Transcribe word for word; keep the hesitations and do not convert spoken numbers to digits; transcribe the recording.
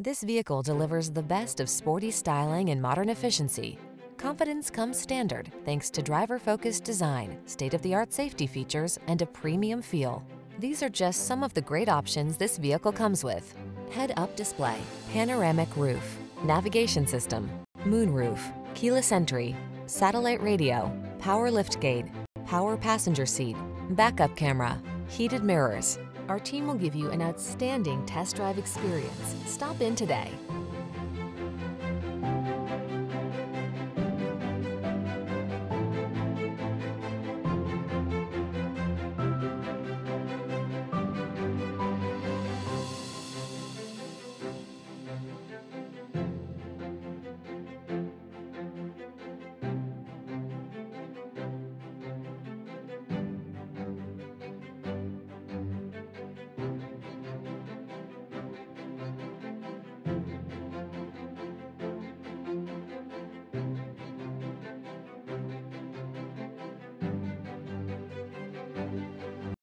This vehicle delivers the best of sporty styling and modern efficiency. Confidence comes standard thanks to driver-focused design, state-of-the-art safety features, and a premium feel. These are just some of the great options this vehicle comes with: head-up display, panoramic roof, navigation system, moonroof, keyless entry, satellite radio, power liftgate, power passenger seat, backup camera, heated mirrors. Our team will give you an outstanding test drive experience. Stop in today.